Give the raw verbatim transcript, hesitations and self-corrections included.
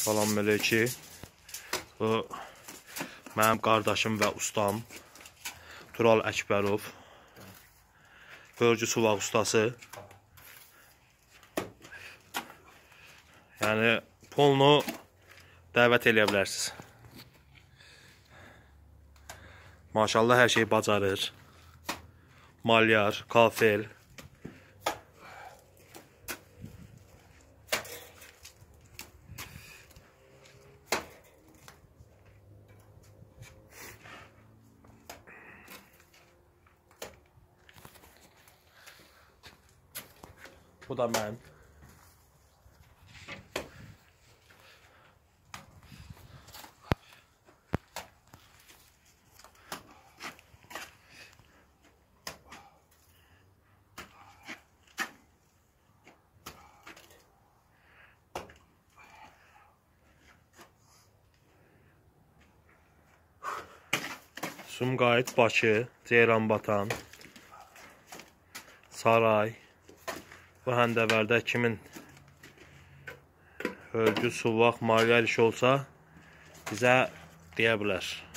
Salam əleykum. Bu mənim qardaşım və ustam Tural Əkbərov. Hörgü suvaq ustası. Yəni pulunu dəvət eləyə bilərsiniz. Maşallah hər şeyi bacarır. Malyar, kafel. Bu da mən. Sumqayıt, Bakı, Ceyranbatan, Saray. Bu Həndəvərdə kimin hörgü, suvaq, malyar işi olsa bizə deyə bilər.